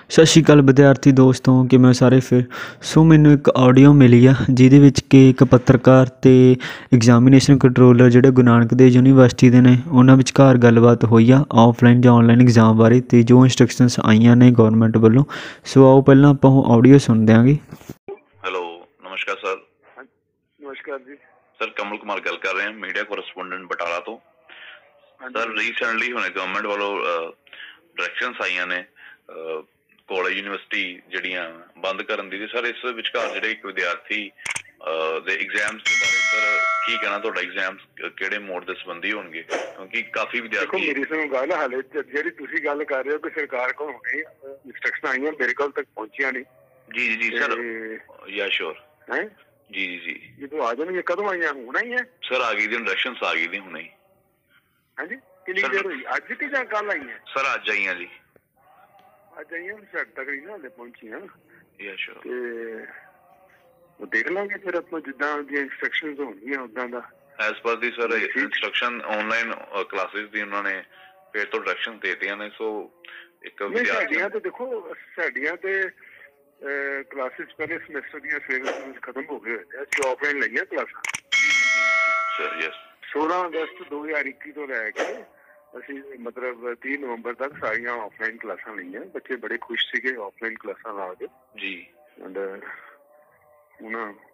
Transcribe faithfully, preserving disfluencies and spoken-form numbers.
ਸਤਿ ਸ਼੍ਰੀ ਅਕਾਲ ਵਿਦਿਆਰਥੀ ਦੋਸਤੋ, ਕਿਵੇਂ ਸਾਰੇ। ਫਿਰ ਸੋ ਮੈਨੂੰ ਇੱਕ ਆਡੀਓ ਮਿਲੀ ਆ ਜਿਹਦੇ ਵਿੱਚ ਕਿ ਇੱਕ ਪੱਤਰਕਾਰ ਅਤੇ ਐਗਜ਼ਾਮੀਨੇਸ਼ਨ ਕੰਟਰੋਲਰ ਜਿਹੜੇ ਗੁਰੂ ਨਾਨਕ ਦੇਵ ਯੂਨੀਵਰਸਿਟੀ ਦੇ ਨੇ ਉਹਨਾਂ ਵਿਚਕਾਰ ਗੱਲਬਾਤ ਹੋਈ ਆ ਆਫਲਾਈਨ ਜਾਂ ਔਨਲਾਈਨ ਐਗਜ਼ਾਮ ਬਾਰੇ, ਅਤੇ ਜੋ ਇੰਸਟਰਕਸ਼ਨਸ ਆਈਆਂ ਨੇ ਗੌਰਮੈਂਟ ਵੱਲੋਂ। ਸੋ ਆਓ ਪਹਿਲਾਂ ਆਪਾਂ ਉਹ ਆਡੀਓ ਸੁਣਦੇ ਆਂਗੇ। ਹੈਲੋ, ਨਮਸਕਾਰ ਸਰ। ਨਮਸਕਾਰ ਜੀ ਸਰ, ਕਮਲ ਕੁਮਾਰ ਗੱਲ ਕਰ ਰਹੇ ਹਾਂ, ਮੀਡੀਆ ਕੋਰਸਪੋਂਡੈਂਟ ਬਟਾਲਾ ਤੋਂ। ਸਰ, ਰੀਸੈਂਟਲੀ ਹੁਣੇ ਗਵਰਨਮੈਂਟ ਵੱਲੋਂ ਡਾਇਰੈਕਸ਼ਨਸ ਆਈਆਂ ਨੇ ਕਾਲਜ ਯੂਨੀਵਰਸਿਟੀ ਜਿਹੜੀਆਂ ਬੰਦ ਕਰਨ ਦੀ। ਸਰ, ਇਸ ਵਿਚਕਾਰ ਜਿਹੜੇ ਇੱਕ ਵਿਦਿਆਰਥੀ ਦੇ ਐਗਜ਼ਾਮਸ ਦੇ ਬਾਰੇ ਸਰ ਕੀ ਕਹਿਣਾ ਤੁਹਾਡਾ? ਐਗਜ਼ਾਮਸ ਕਿਹੜੇ ਮੋਡ ਦੇ ਸੰਬੰਧੀ ਹੋਣਗੇ? ਕਿਉਂਕਿ ਕਾਫੀ ਵਿਦਿਆਰਥੀ ਮੇਰੀ ਸੁਣੋ ਗੱਲ, ਹਾਲੇ ਜਿਹੜੀ ਤੁਸੀਂ ਗੱਲ ਕਰ ਰਹੇ ਹੋ ਕਿ ਸਰਕਾਰ ਕੋਲ ਹੁਣੇ ਇੰਸਟਰਕਸ਼ਨ ਆਈਆਂ, ਮੇਰੇ ਕੋਲ ਤੱਕ ਪਹੁੰਚੀਆਂ ਨਹੀਂ। ਜੀ ਜੀ ਜੀ ਸਰ, ਯਾ ਸ਼ੋਰ ਹੈ ਜੀ ਜੀ ਜੀ। ਜਦੋਂ ਆ ਜਾਣਗੀਆਂ, ਕਦੋਂ ਆਈਆਂ? ਹੁਣਾ ਹੀ ਹੈ ਸਰ, ਆ ਗਈ ਦੀ ਡਾਇਰੈਕਸ਼ਨਸ ਆ ਗਈ ਦੀ ਹੁਣੇ ਹੀ। ਹਾਂਜੀ, ਕਿੰਨੀ ਦੇਰ ਹੋਈ? ਅੱਜ ਕਿ ਜਾਂ ਕੱਲ ਆਈਆਂ? ਸਰ, ਅੱਜ ਆਈਆਂ ਜੀ। ਅੱਜ ਆਈਆਂ, ਸਾਡੇ ਤੱਕ ਨਹੀਂ ਨਾ ਹਾਲੇ ਪਹੁੰਚੀਆਂ। ਯਾ ਸ਼ੋਰ। ਤੇ ਉਹ ਦੇਖ ਲਾਂਗੇ ਫਿਰ ਆਪਾਂ, ਜਿੱਦਾਂ ਦੀਆਂ ਇੰਸਟਰਕਸ਼ਨਸ ਹੋਣਗੀਆਂ ਉਦਾਂ ਦਾ। ਐਜ਼ ਪਰ ਦੀ ਸਰ ਇੰਸਟਰਕਸ਼ਨ ਆਨਲਾਈਨ ਕਲਾਸਿਸ ਦੀ ਉਹਨਾਂ ਨੇ ਫਿਰ ਤੋਂ ਡਾਇਰੈਕਸ਼ਨ ਦੇ ਦਿੱਤੀਆਂ ਨੇ। ਸੋ ਇੱਕ ਸਾਡੀਆਂ ਤੇ ਦੇਖੋ, ਸਾਡੀਆਂ ਤੇ ਕਲਾਸਿਸ ਪਹਿਲੇ ਸਮੈਸਟਰ ਦੀਆਂ ਸਿਲੇਬਸ ਖਤਮ ਹੋ ਗਏ ਹੋਏ। ਅਸੀਂ ਆਫਲਾਈਨ ਲਈਆਂ ਕਲਾਸਾਂ ਸਰ। ਯੈਸ। ਸੋਲਾਂ ਅਗਸਤ ਦੋ ਹਜ਼ਾਰ ਇੱਕੀ ਤੋਂ ਲੈ ਕੇ ਅਸੀਂ ਮਤਲਬ ਤੀਹ ਨਵੰਬਰ ਤੱਕ ਸਾਰੀਆਂ ਆਫਲਾਈਨ ਕਲਾਸਾਂ ਲਈਆਂ। ਬੱਚੇ ਬੜੇ ਖੁਸ਼ ਸੀਗੇ ਆਫਲਾਈਨ ਕਲਾਸਾਂ ਲਾ ਕੇ ਜੀ। ਐਂਡ ਉਹਨਾਂ